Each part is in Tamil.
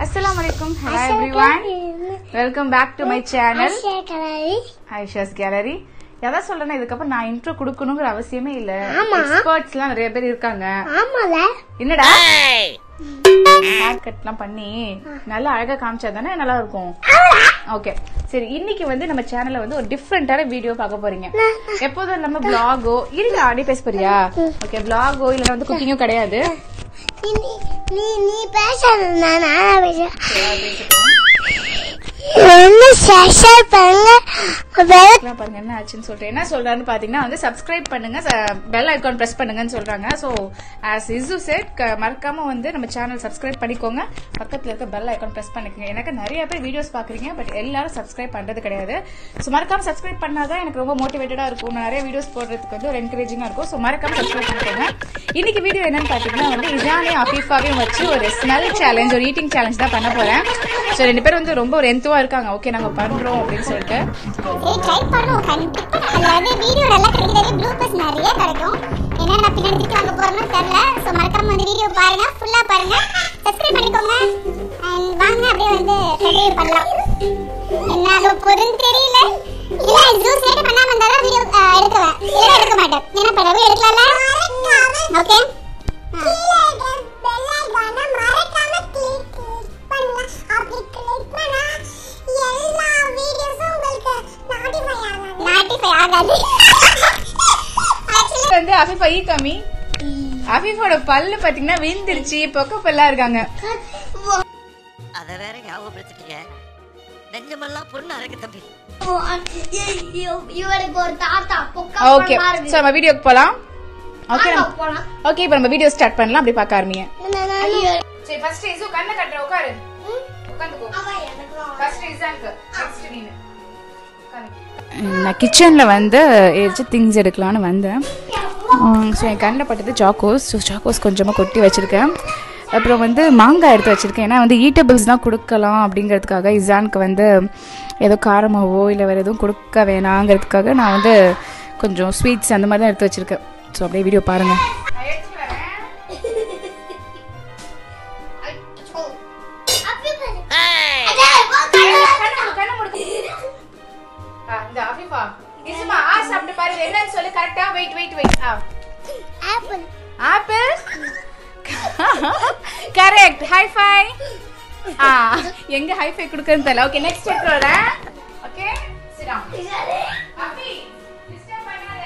Assalamualaikum. Hello everyone. Welcome back to my channel. Aisha's Gallery. யாரா சொல்றேன்னா இதுக்கப்புறம் நான் இன்ட்ரோ கொடுக்கணுங்கிற அவசியமே இல்ல. எக்ஸ்பர்ட்ஸ் எல்லாம் நிறைய பேர் இருக்காங்க. ஆமால. என்னடா? ஹேர் கட்லாம் பண்ணி நல்லா அழகா காமிச்சா தானே நல்லா இருக்கும். ஓகே சரி, இன்னைக்கு வந்து நம்ம சேனல்ல வந்து ஒரு டிஃபரெண்டான வீடியோ பார்க்க போறீங்க. எப்போதும் நம்ம vlog-ஓ இல்ல ஆடி பேச போறியா? ஓகே vlog-ஓ இல்ல வந்து குக்கிங்கோ கிடையாது. நீ பேசாத, நான் பேசுறேன். பாருங்க என்ன ஆச்சுன்னு சொல்றேன். என்ன சொல்றான்னு பாத்தீங்கன்னா வந்து சப்ஸ்கிரைப் பண்ணுங்க, பெல் ஐகான் பிரஸ் பண்ணுங்கன்னு சொல்றாங்க. சோ as Izu said, மறக்காம வந்து நம்ம சேனல் சப்ஸ்கிரைப் பண்ணிக்கோங்க, பக்கத்துல இருக்க பெல் ஐகான் பிரஸ் பண்ணிக்கோங்க. எனக்கு நிறைய பேர் வீடியோஸ் பாக்குறீங்க, பட் எல்லாரும் சப்ஸ்கிரைப் பண்றது கிடையாது. சோ மறக்காம சப்ஸ்கிரைப் பண்ணாதான் எனக்கு ரொம்ப மோட்டிவேட்டடா இருக்கும், நிறைய வீடியோஸ் போடுறதுக்கு வந்து ஒரு என்கரேஜிங்கா இருக்கும். சோ மறக்காம சப்ஸ்கிரைப் பண்ணிக்கோங்க. இன்னைக்கு வீடியோ என்னன்னு பாத்தீங்கன்னா வந்து இசானையும் அஃபீஃபாவையும் வச்சு ஒரு ஸ்மெல் சேலஞ்ச், ஒரு ஈட்டிங் சேலஞ்ச் தான் பண்ண போறேன். சோ ரெண்டு பேரும் வந்து ரொம்ப ஒரு எந்துவா இருக்காங்க. ஓகே நாங்க பண்றோம் அப்படின்னு சொல்லிட்டு ட்ரை பண்ணுவோம். கண்டிப்பா அதாவது வீடியோ நல்லா கிடைக்குது, ப்ளூபர்ஸ் நிறைய கிடைக்கும். என்ன நான் பின்னாடி வாங்க போறேன்னு தெரியல. சோ மறக்காம இந்த வீடியோ பாருங்க, ஃபுல்லா பாருங்க, சப்ஸ்கிரைப் பண்ணிக்கோங்க. அண்ட் வாங்க அப்படியே வந்து ட்ரை பண்ணலாம். என்ன அது பொருள் தெரியல. இல்ல ஜூஸ் ரெடி பண்ணாம இருந்தா வீடியோ எடுத்துவேன், இல்ல எடுக்க மாட்டேன். என்ன பண்ணவே எடுக்கலாம்ல. ஓகே வந்து அஃபீஃபா ஈ கம்மி. அஃபீஃபோட பல்லு பாத்தீங்கன்னா விழுந்துருச்சு, பொக்க பல்லா இருக்காங்க. அத வேற ஞாபகப்படுத்திட்டீங்க, நெஞ்சமெல்லாம் பொண்ணு அரைக்க தம்பி. இவருக்கு ஒரு தாத்தா பொக்க. ஓகே சோ நம்ம வீடியோக்கு போலாம். ஓகே ஓகே இப்போ நம்ம வீடியோ ஸ்டார்ட் பண்ணலாம். அப்படி பார்க்க ஆரம்பிங்க. சரி ஃபர்ஸ்ட் இசு கண்ணை கட்டற, உட்காரு, உட்காந்துக்கோ. ஃபர்ஸ்ட் இசாக்கு, நெக்ஸ்ட் நீனு உட்காரு. நான் கிச்சன்ல வந்து ஏதாச்சும் திங்ஸ் எடுக்கலான்னு வந்தேன். ஸோ என் கண்ணில் பட்டது சாக்கோஸ். ஸோ சாக்கோஸ் கொஞ்சமாக கொட்டி வச்சுருக்கேன். அப்புறம் வந்து மாங்காய் எடுத்து வச்சுருக்கேன். ஏன்னா வந்து ஈட்டபிள்ஸ் தான் கொடுக்கலாம் அப்படிங்கிறதுக்காக, இசானுக்கு வந்து ஏதோ காரமாவோ இல்லை வேறு எதுவும் கொடுக்க வேணாங்கிறதுக்காக நான் வந்து கொஞ்சம் ஸ்வீட்ஸ் அந்த மாதிரி தான் எடுத்து வச்சுருக்கேன். ஸோ அப்படியே வீடியோ பாருங்கள். என்னன்னு சொல்லு கரெக்ட்டா. Wait wait wait. Apple apple correct. High five. எங்க ஹை ஃபை கொடுக்கறன்னு தெரியல. ஓகே நெக்ஸ்ட் எடுத்துறேன். Okay sit down. Abi disturb பண்ணாத.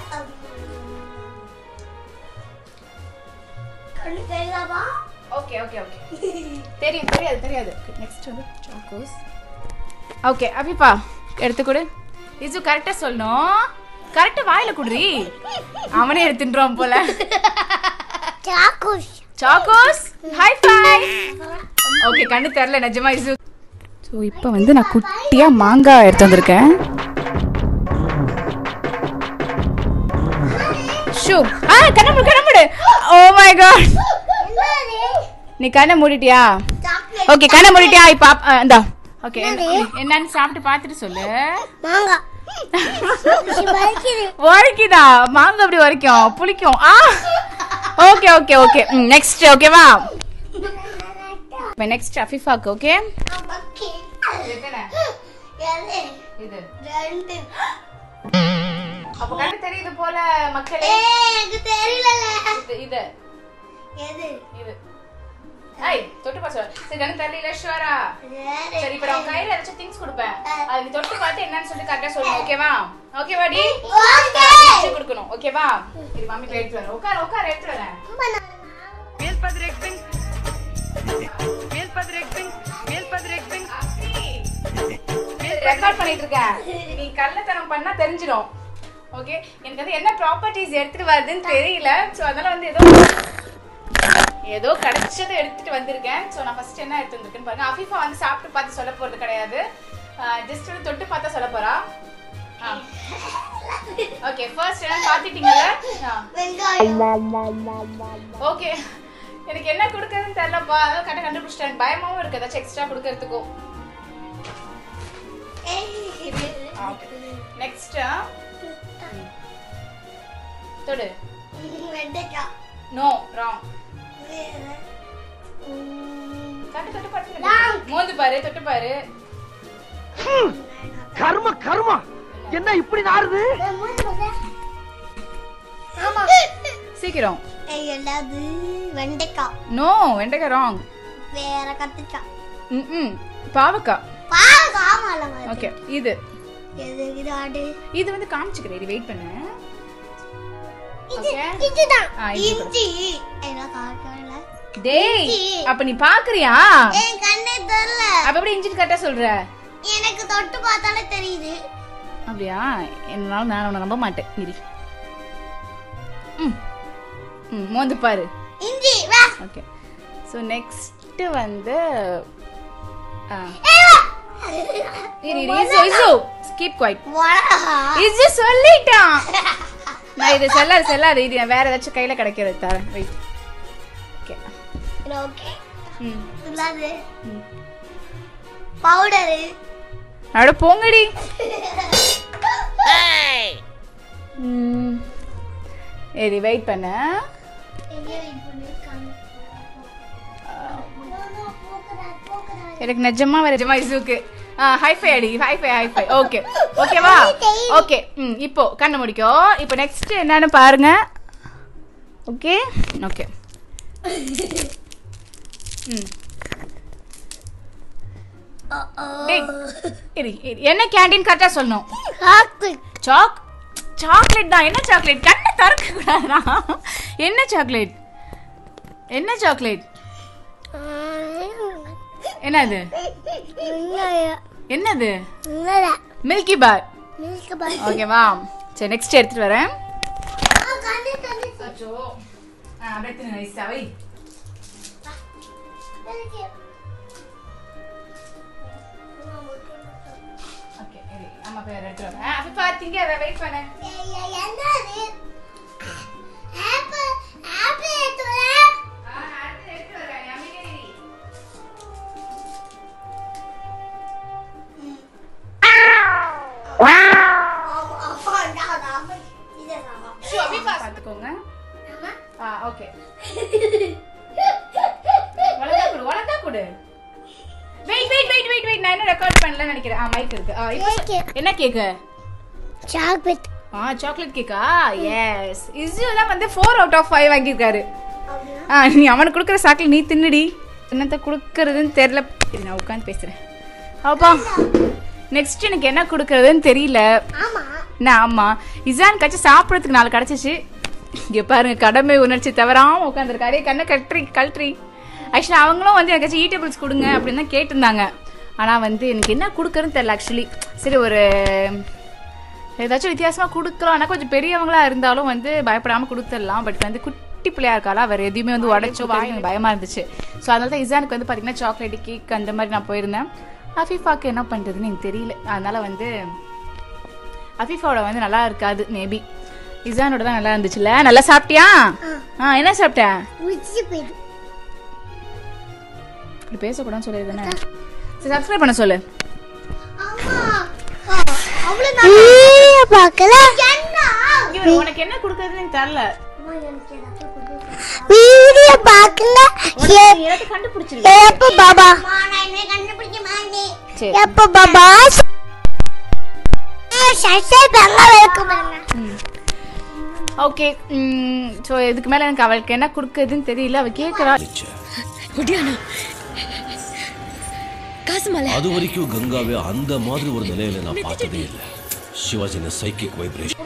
கண்ணு தெரியாதா? ஓகே ஓகே ஓகே தெரியும், தெரியாது தெரியாது. நெக்ஸ்ட் வந்து சாக்கோஸ். ஓகே அபிப்பா எடுத்து கொடு. இசு கரெக்டா சொல்லணும், கரெக்டா வாயில குடுறி. அவனே எடுத்துறான் போல. Chocos Chocos high five. Okay கண்ணு தெரியல நிஜமா இசு. ஸோ இப்போ வந்து நான் குட்டியா மாங்காய் எடுத்து வந்திருக்கேன். ஷூ கண்ணை மூடு, கண்ணை மூடு. ஓ மை காட், நீ கண்ணை மூடிட்டியா? ஓகே கண்ணை மூடிட்டியா? இப்போ இந்தா. ஓகே என்னன்னு சாப்பிட்டு பார்த்துட்டு சொல்லு. மாங்காய் வரைக்குதா? மாங்காய் அப்படி வரைக்கும் புளிக்கும். Okay okay okay next. ஓகேவா நெக்ஸ்ட் அஃபீஃபாக்கு. ஓகே இது அப்ப கண்ணு தெரியுது போல மக்களே. எனக்கு தெரியல. இது எது இது ஐய் தொட்டு பாரு. சரி கண்ணு தெரியல ஷுவரா? சரி இப்போ நான் கையில ஏதாச்சும் திங்ஸ் கொடுப்பேன், அது நீ தொட்டு பார்த்து என்னன்னு சொல்லி கரெக்டா சொல்லணும். ஓகேவா? ஓகேவா டி? ஓகே கொடுக்கணும். ஓகேவா? இது மம்மி கையில எடுத்து வரேன். உட்கார் உட்கார் எடுத்து வரேன். மேல் பத்ர எக்ஸிங், மேல் பத்ர எக்ஸிங், மேல் பத்ர எக்ஸிங். ரெக்கார்ட் பண்ணிட்டு இருக்கேன், நீ கள்ளத்தனம் பண்ணா தெரிஞ்சிடும். ஓகே எனக்கு வந்து என்ன ப்ராப்பர்ட்டிஸ் எடுத்துட்டு வருதுன்னு தெரியல. சோ அதனால வந்து ஏதோ கிடைச்சதை எடுத்துட்டு வந்திருக்கேன். ஸோ நான் ஃபர்ஸ்ட் என்ன எடுத்து வந்திருக்கேன்னு பாருங்க. அஃபீஃபா வந்து சாப்பிட்டு பார்த்து சொல்ல போறது கிடையாது, ஜஸ்ட் வந்து தொட்டு பார்த்தா சொல்ல போறா. ஓகே ஃபர்ஸ்ட் என்ன பாத்துட்டீங்கல்ல? ஓகே எனக்கு என்ன கொடுக்கறதுன்னு தெரியலப்பா, அதான் கரெக்டாக கண்டுபிடிச்சிட்டேன். பயமாவும் இருக்கு ஏதாச்சும் எக்ஸ்ட்ரா கொடுக்கறதுக்கும். நெக்ஸ்ட் தொடு. No wrong. மோந்து பாரு, தொட்டு பாரு. கர்ம கர்மா என்ன இப்படி நாறுது? சீக்கிரம். என்னது? வெண்டைக்காய். நோ, வெண்டைக்காய் ராங். வேற கத்திரிக்காய். பாவக்காய். பாவக்காய் ஆமால. ஓகே, இது இது ஆடு. இது வந்து காமிச்சுக்கிறேன், வெயிட் பண்ணு. இதுதான் இஞ்சி. என்ன காக்கல? டேய், அப்ப நீ பாக்குறியா? என் கண்ணே தெரியல. அப்ப எப்படி இஞ்சி கரெக்ட்டா சொல்ற? எனக்கு தொட்டு பார்த்தாலே தெரியுது. அப்படியா? என்னால நான் உன்னை நம்ப மாட்டேன். இரு. மோந்து பாரு. இஞ்சி வா. ஓகே. சோ நெக்ஸ்ட் வந்து இரு ஸ்கிப் குவைட். இது சொல்லிட்டான். நான் இது செல்லாது இது வேற ஏதாச்சும் கையில கிடைக்கிறது தரேன். வெயிட். ஓகே. ஓகே. இல்லாது. பவுடர். அட போங்கடி. ஏடி வெயிட் பண்ணு. எனக்கு நிஜமா வேற நிஜமா இசுக்கு ஹைஃபை அடி ஹைஃபை. ஓகே ஓகேவா? ஓகே. இப்போ கண்ணை முடிக்கோ. இப்போ நெக்ஸ்ட் என்னன்னு பாருங்க. Okay okay. என்ன கேண்டீன் கரெக்டா சொல்லணும். சாக்லேட் தான். என்ன சாக்லேட்? கண்ணை திறக்க கூடாதுடா. என்ன சாக்லேட்? என்ன சாக்லேட்? என்னது? என்னது? Milky bar. ஓகேவா? சரி நெக்ஸ்ட் எடுத்துட்டு வரேன். அச்சோ அப்படியே நைஸா வை. ஓகே அம்மா பேர் எடுத்துட்டு வரேன். அப்ப பாத்தீங்க அத வெயிட் பண்ணு. என்னது? ஆப்பிள் எடுத்து வர. அடுத்து எடுத்துட்டு வரேன். அமைதியா இரு. பாத்துக்கோங்க. ஓகே. வளர்ந்தா கொடு. வெயிட் நான் என்ன ரெக்கார்ட் பண்ணல நினைக்கிறேன். மைக் இருக்கு. என்ன கேக்? சாக்லேட். சாக்லேட் கேக்கா? எஸ். இதுதான் வந்து 4 out of 5 வாங்கி இருக்காரு. நீ அவனுக்கு கொடுக்குற சாக்லேட் நீ தின்னுடி. என்னத்த கொடுக்கறதுன்னு தெரியல. நான் உட்காந்து பேசுறேன். அப்பா நெக்ஸ்ட் எனக்கு என்ன கொடுக்கறதுன்னு தெரியல. ஆமா இசான் கட்சி சாப்பிடறதுக்கு 4 கிடைச்சிச்சு. இங்க பாருங்க, கடமை உணர்ச்சி தவறாம உட்காந்துருக்காரு. கண்ணை கழற்றி. ஆக்சுவலி அவங்களும் வந்து எனக்கு ஈட்டபிள்ஸ் கொடுங்க அப்படின்னு தான் கேட்டிருந்தாங்க. ஆனா வந்து எனக்கு என்ன கொடுக்கறதுன்னு தெரியல. ஆக்சுவலி சரி ஒரு ஏதாச்சும் வித்தியாசமா கொடுக்கலாம். ஆனால் கொஞ்சம் பெரியவங்களா இருந்தாலும் வந்து பயப்படாம கொடுத்துடலாம். பட் வந்து குட்டி பிள்ளையா இருக்காளா, வேற எதுவுமே வந்து உடைச்சோ எனக்கு பயமா இருந்துச்சு. ஸோ அதனால தான் இசானுக்கு வந்து பார்த்தீங்கன்னா சாக்லேட் கேக் அந்த மாதிரி நான் போயிருந்தேன். அஃபீஃபாக்கு என்ன பண்ணுறதுன்னு எனக்கு தெரியல. அதனால வந்து அஃபீஃபாவோட வந்து நல்லா இருக்காது. மேபி இசானோட தான் நல்லா இருந்துச்சுல்ல. நல்லா சாப்பிட்டியா? என்ன சாப்பிட்ட? இப்படி பேசக்கூடாதுன்னு சொல்லிடுதானே. சரி சப்ஸ்கிரைப் பண்ண சொல்லு. உனக்கு என்ன கொடுக்கறதுன்னு தெரியல. வீடியோ பார்க்கல. கண்டுபிடிச்சிருக்கேன். எப்ப பாபா? நான் கண்டுபிடிக்க மாட்டேன். எப்ப பாபா? ஓகே. சோ இதுக்கு மேல எனக்கு அவளுக்கு என்ன கொடுக்கறதுன்னு தெரியல. அவ கேக்குறா. அது வரைக்கும் கங்காவே அந்த மாதிரி ஒரு நிலையில நான் பார்த்ததே இல்லை. சிவாஜின சைக்கிக் வைப்ரேஷன்.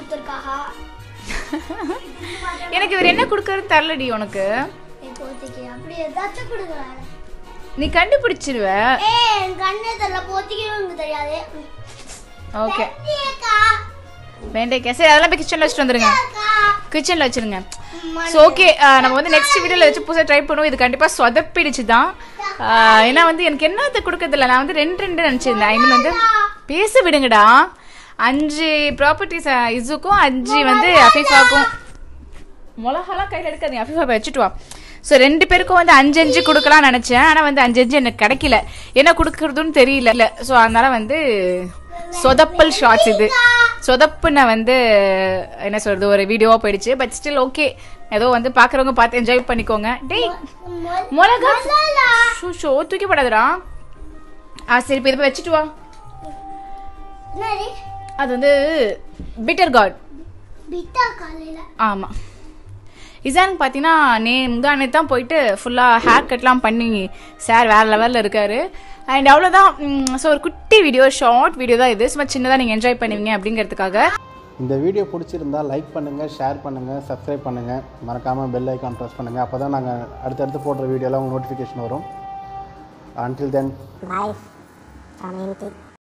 எனக்கு இவர் என்ன கொடுக்கறது தெரியலடி உனக்கு. அப்படி ஏதாச்சும் கொடுக்கறானே. நீ கண்டுபிடிச்சிருவ. கண்ணே தெரியல, போத்திக்கவே தெரியாது. ஓகே. வெண்டைக்காய். சரி அதெல்லாம் போய் கிச்சன்ல வச்சுட்டு வந்துருங்க. கிச்சன்ல வச்சிருங்க. ஸோ ஓகே, நம்ம வந்து நெக்ஸ்ட் வீடியோல வச்சு புதுசாக ட்ரை பண்ணுவோம். இது கண்டிப்பா சொதப்பிடுச்சு தான். ஏன்னா வந்து எனக்கு என்ன அது கொடுக்கறதில்ல. நான் வந்து 2 நினைச்சிருந்தேன். ஐ மீன் வந்து பேச விடுங்கடா. 5 ப்ராப்பர்ட்டிஸ் இசுக்கும் 5 வந்து அஃபீஃபாக்கும். மிளகாலாம் கையில் எடுக்காதீங்க. அஃபீஃபா வச்சுட்டு வா. ஸோ 2 பேருக்கும் வந்து 5 கொடுக்கலாம்னு நினைச்சேன். ஆனால் வந்து 5 எனக்கு கிடைக்கல. என்ன கொடுக்கறதுன்னு தெரியல. ஸோ அதனால வந்து சொதப்பல் ஷார்ட்ஸ் இது. சொதப்புன வந்து என்ன சொல்றது ஒரு வீடியோவா போயிடுச்சு. பட் ஸ்டில் ஓகே, ஏதோ வந்து பாக்குறவங்க பார்த்து என்ஜாய் பண்ணிக்கோங்க. டேய் மிளகா ஷோ தூக்கி போடாதடா. சரி இப்போ இதை வச்சுட்டு வா. அது வந்து பிட்டர் கார்ட். ஆமா இசானுக்கு பார்த்தீங்கன்னா முந்தானே தான் போயிட்டு ஃபுல்லாக ஹேர் கட்லாம் பண்ணி சார் வேறு லெவலில் இருக்காரு. அண்ட் அவ்வளோதான். ஸோ ஒரு குட்டி வீடியோ, ஷார்ட் வீடியோ தான் இது. சும்மா சின்னதாக நீங்கள் என்ஜாய் பண்ணுவீங்க அப்படிங்கிறதுக்காக. இந்த வீடியோ பிடிச்சிருந்தா லைக் பண்ணுங்கள், ஷேர் பண்ணுங்கள், சப்ஸ்கிரைப் பண்ணுங்கள், மறக்காமல் பெல் ஐக்கான் ப்ரெஸ் பண்ணுங்கள். அப்போ தான் நாங்கள் அடுத்தடுத்து போடுற வீடியோலாம் உங்களுக்கு நோட்டிஃபிகேஷன் வரும். Until then, bye from NT.